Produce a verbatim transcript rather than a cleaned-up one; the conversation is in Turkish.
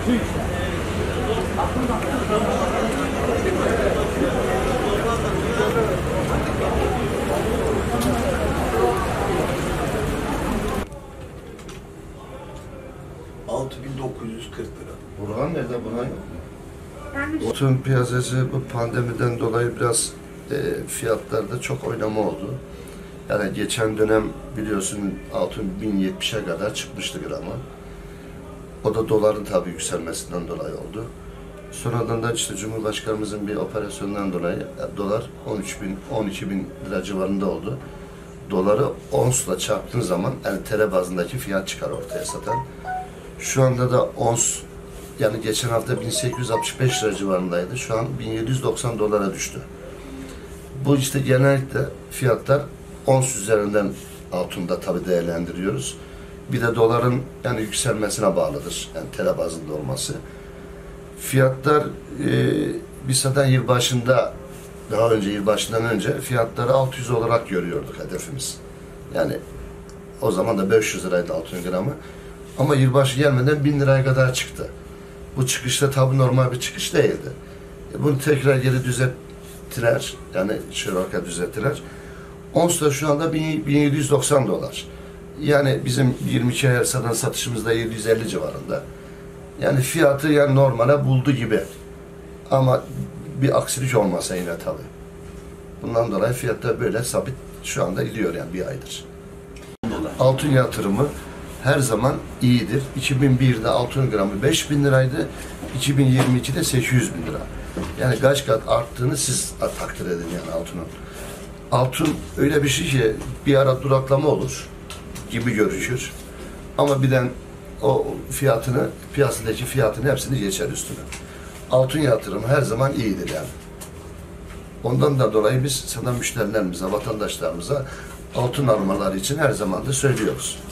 altı bin dokuz yüz kırk lira. Burhan nerede? Burhan yok mu? Otun piyasası bu pandemiden dolayı biraz e, fiyatlarda çok oynama oldu. Yani geçen dönem biliyorsun altın bin yetmişe kadar çıkmıştı gramı. O da doların tabii yükselmesinden dolayı oldu. Sonradan da işte Cumhurbaşkanımızın bir operasyonundan dolayı yani dolar on üç bin, on iki bin lira civarında oldu. Doları onsla çarptığın zaman yani T L bazındaki fiyat çıkar ortaya satan. Şu anda da ons yani geçen hafta bin sekiz yüz altmış beş lira civarındaydı. Şu an bin yedi yüz doksan dolara düştü. Bu işte genellikle fiyatlar ons üzerinden altında tabii değerlendiriyoruz. Bir de doların yani yükselmesine bağlıdır. Yani T L bazında olması. Fiyatlar e, biz zaten yıl başında daha önce yıl başından önce fiyatları altı yüz olarak görüyorduk hedefimiz. Yani o zaman da beş yüz liraydı altın gramı. Ama yılbaşı gelmeden bin liraya kadar çıktı. Bu çıkışta tabii normal bir çıkış değildi. E bunu tekrar geri düzelttiler. Yani şiraka düzelttiler. Ons da şu anda bin yedi yüz doksan dolar. Yani bizim yirmi iki ay satan satışımızda yedi yüz elli civarında. Yani fiyatı yani normale buldu gibi. Ama bir aksilik olmasa yine tabii. Bundan dolayı fiyatlar böyle sabit şu anda gidiyor yani bir aydır. Altın yatırımı her zaman iyidir. iki bin birde altın gramı beş bin liraydı. iki bin yirmi ikide sekiz yüz bin lira. Yani kaç kat arttığını siz takdir edin yani altının. Altın öyle bir şey ki bir ara duraklama olur gibi görüşür. Ama birden o fiyatını, piyasadaki fiyatını hepsini geçer üstüne. Altın yatırımı her zaman iyidir yani. Ondan da dolayı biz sana müşterilerimize, vatandaşlarımıza altın almaları için her zaman da söylüyoruz.